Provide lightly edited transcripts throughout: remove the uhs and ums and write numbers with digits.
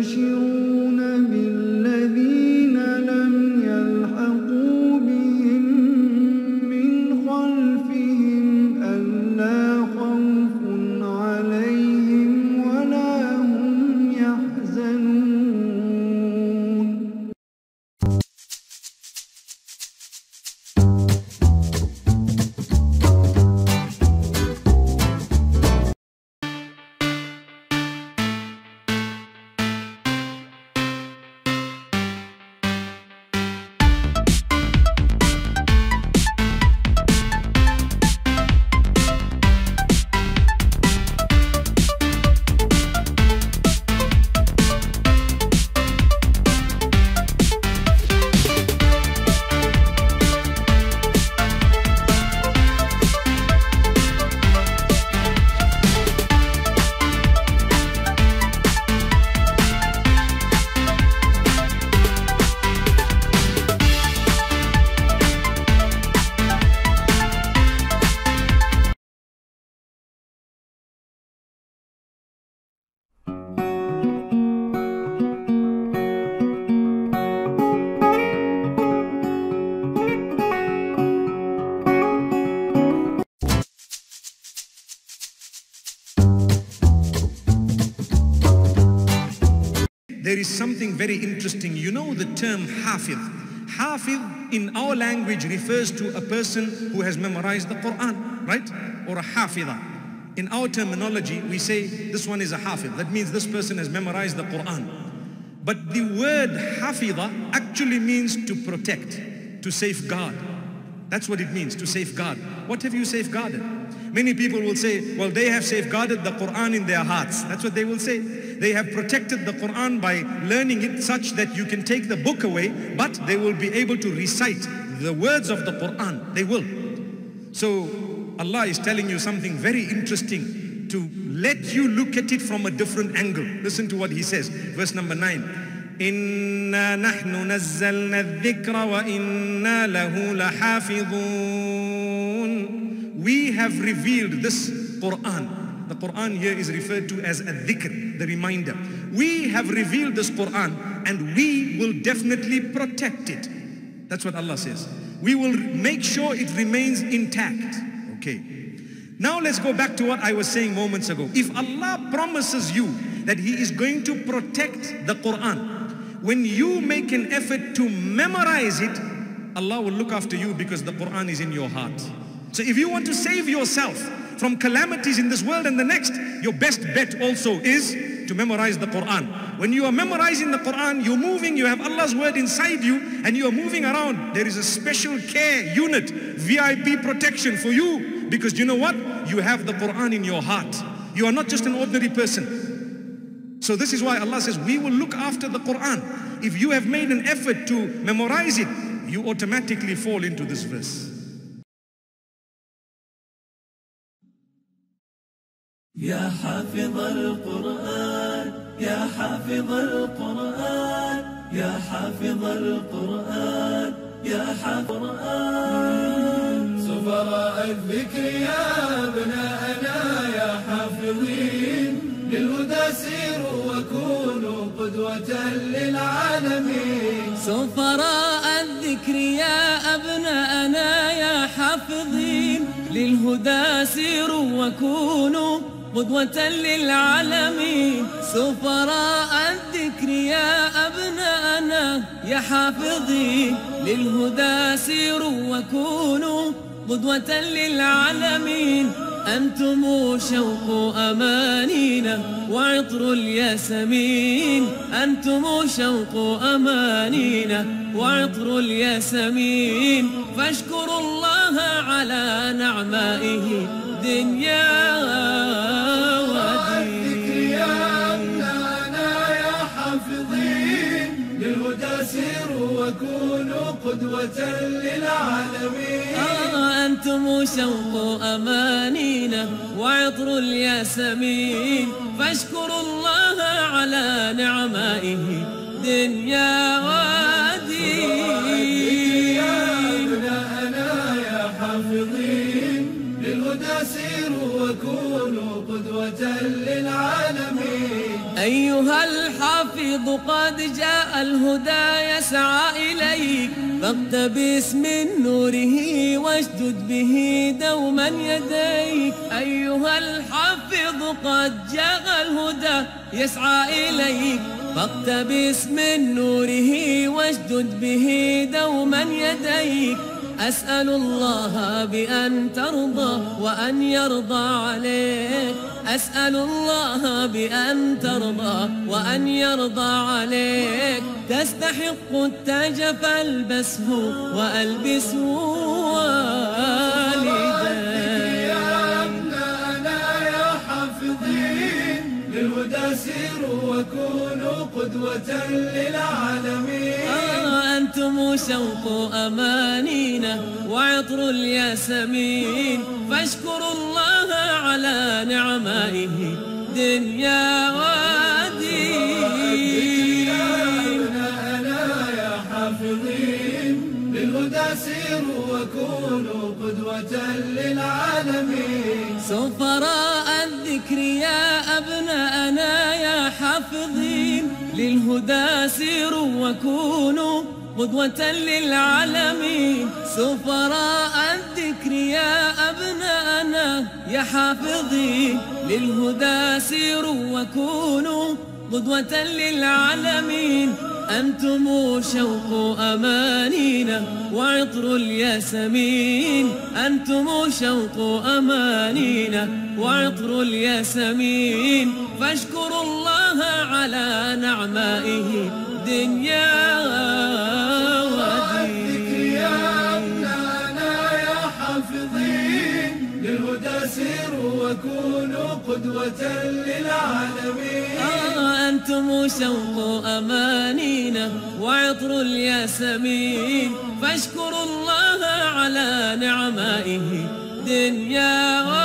ويستبشرون بالذين لم يلحقوا بهم من خلفهم ألا خوف عليهم ولا هم يحزنون. There is something very interesting. You know the term Hafiz. Hafiz in our language refers to a person who has memorized the Quran, right? Or a Hafiza. In our terminology, we say this one is a Hafiz. That means this person has memorized the Quran. But the word Hafiza actually means to protect, to safeguard. That's what it means, to safeguard. What have you safeguarded? Many people will say, well, they have safeguarded the Quran in their hearts. That's what they will say. They have protected the Quran by learning it such that you can take the book away, but they will be able to recite the words of the Quran. They will. So Allah is telling you something very interesting to let you look at it from a different angle. Listen to what He says. Verse number 9. إِنَّا نَحْنُ نَزَّلْنَا الذِّكْرَ وَإِنَّا لَهُ لَحَافِظُونَ. We have revealed this Quran. The Quran here is referred to as a dhikr, the reminder. We have revealed this Quran and we will definitely protect it. That's what Allah says. We will make sure it remains intact. Okay. Now let's go back to what I was saying moments ago. If Allah promises you that He is going to protect the Quran, when you make an effort to memorize it, Allah will look after you because the Quran is in your heart. So if you want to save yourself from calamities in this world and the next, your best bet also is to memorize the Quran. When you are memorizing the Quran, you're moving, you have Allah's word inside you, and you are moving around. There is a special care unit, VIP protection for you, because you know what? You have the Quran in your heart. You are not just an ordinary person. So this is why Allah says, we will look after the Quran. If you have made an effort to memorize it, you automatically fall into this verse. يا حافظ القرآن يا حافظ القرآن يا حافظ القرآن يا حافظ القرآن سفراء الذكر يا أبناءنا يا حافظين للهدى سيروا وكونوا قدوة للعالمين سفراء الذكر يا أبناءنا يا حافظين للهدى سيروا وكونوا قدوة للعالمين سفراء الذكر يا أبناءنا يا حافظين للهدى سيروا وكونوا قدوة للعالمين أنتم شوق أمانينا وعطر الياسمين أنتم شوق أمانينا وعطر الياسمين فاشكروا الله على نعمائه دنيا ودين يا أبناءنا يا حافظين للهدى سيروا وكونوا قدوة للعالمين أنتم شوق أمانينا وعطر الياسمين فاشكروا الله على نعمائه دنيا ودين يا أبناءنا يا حافظين للهدى سيروا وكونوا قدوة للعالمين أيها الحافظ قد جاء الهدى يسعى إليك، فاقتبس من نوره واشدد به دوما يديك. أيها الحافظ قد جاء الهدى يسعى إليك، فاقتبس من نوره واشدد به دوما يديك. أسأل الله بأن ترضى وأن يرضى عليك، أسأل الله بأن ترضى وأن يرضى عليك. تستحق التاج فالبسه وألبسه والديك. يا أبناءنا يا حافظين للهدى سيروا وكونوا قدوة للعالمين. أنتم شوق أمانينا وعطر الياسمين، فاشكروا الله على نعمائه دنيا ودين. يا أبناءنا يا حافظين للهدى سيروا وكونوا قدوة للعالمين. سفراء الذكر يا أبناءنا يا حافظين، للهدى سيروا وكونوا قدوة للعالمين. سفراء الذكر يا أبناءنا يا حافظين، للهدى سيروا وكونوا قدوة للعالمين. أنتم شوق أمانينا وعطر الياسمين، أنتم شوق أمانينا وعطر الياسمين. فاشكروا الله على نعمائه دنيا ودين. يا أبناءنا يا حافظين للهدى سيروا وكونوا قدوة للعالمين. أنتم شوق أمانينا وعطر الياسمين، فاشكروا الله على نعمائه دنيا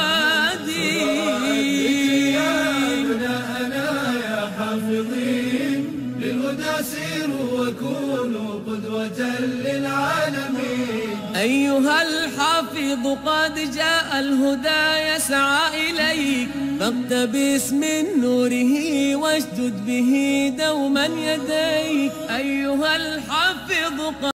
ودين. يا أبناءنا يا حافظين للهدى سيروا وكونوا قدوة للعالمين. أيها الحافظ قد جاء الهدى يسعى إليك، فاقتبس من نوره واشدد به دوما يديك. أيها الحافظ